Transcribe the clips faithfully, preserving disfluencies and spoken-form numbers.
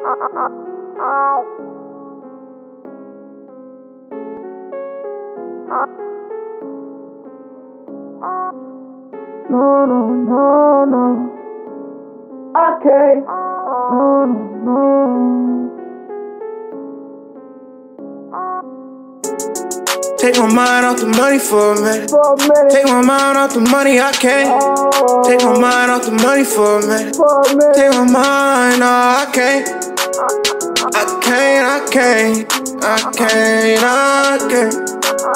No, no, no, no. I can't. No, no, no. Take my mind off the money for a minute. Take my mind off the money, I can't. Take my mind off the money for a minute. Take my mind, no, I can't. I can't, I can't. I can't, I can't.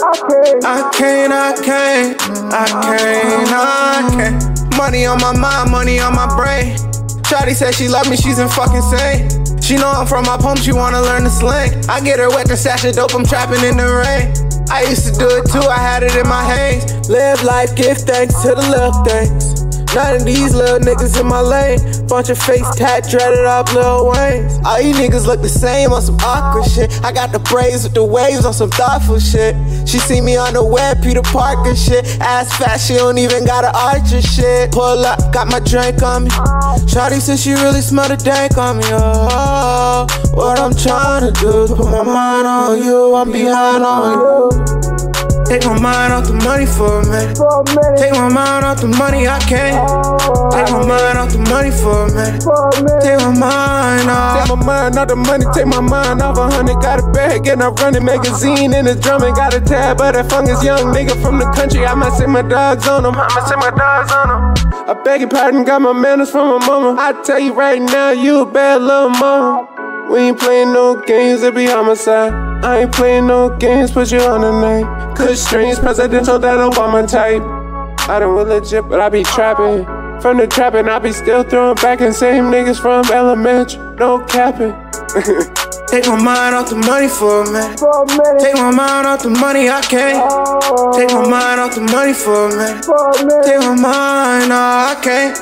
I can't, I can't. I can't, I can't. Money on my mind, money on my brain. Shawty said she love me, she's in fucking sane. She know I'm from my home, she wanna learn the slang. I get her wet, the stash of dope, I'm trapping in the rain. I used to do it too, I had it in my hands. Live life, give thanks to the little things. None of these little niggas in my lane. Bunch of face tat, dreaded up Lil Waynes. All you niggas look the same on some awkward shit. I got the braids with the waves on some thoughtful shit. She see me on the web, Peter Parker shit. Ass fat, she don't even got an arch or shit. Pull up, got my drink on me. Shawty said she really smell the dank on me. Oh, what I'm trying to do is put my mind on you, I'm behind on you. Take my mind off the money for a minute. Take my mind off the money, I can't. Take my mind off the money for a minute. Take my mind off. Take my mind off the money, take my mind off a hundred. Got a bag and I'm running magazine in the drumming. Got a tab, but that fungus young nigga from the country. I might send my dogs on him. I might send my dogs on him. I beg your pardon, got my manners from my mama. I tell you right now, you a bad little mama. We ain't playing no games, it be homicide. I ain't playing no games, put you on the night. Kush strings, presidential, that Obama type. I don't really legit, but I be trapping. From the trapping, I be still throwing back and same niggas from elementary, no capping. Take my mind off the money for a minute. Take my mind off the money, I can't. Take my mind off the money for a minute. Take my mind, no, I can't.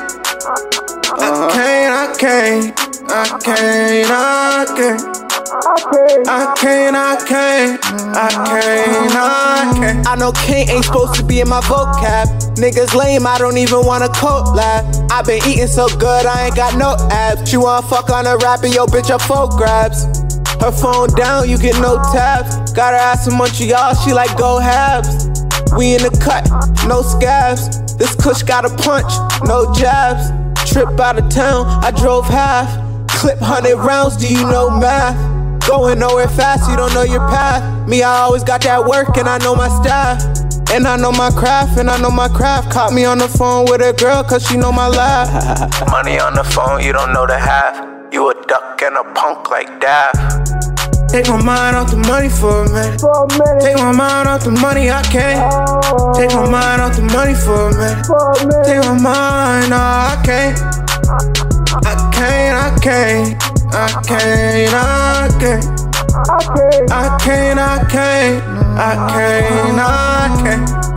I can't, I can't. I can't, I can't. I can't, I can't. I can't, I can't. I know King ain't supposed to be in my vocab. Niggas lame, I don't even wanna collab. I been eating so good, I ain't got no abs. She wanna fuck on a rapper, yo bitch, up phone grabs. Her phone down, you get no tabs. Got her ass in Montreal, she like go halves. We in the cut, no scabs. This kush got a punch, no jabs. Trip out of town, I drove half. Clip hundred rounds, do you know math? Going nowhere fast, you don't know your path. Me, I always got that work and I know my staff. And I know my craft, and I know my craft. Caught me on the phone with a girl cause she know my laugh. Money on the phone, you don't know the half. You a duck and a punk like Daft. Take my mind off the money for a minute. Take my mind off the money, I can't. Take my mind off the money for a minute. Take my mind, no, I can't. I can't, I can't. I can't, I can't. I can't, I can't. I can't, I can't.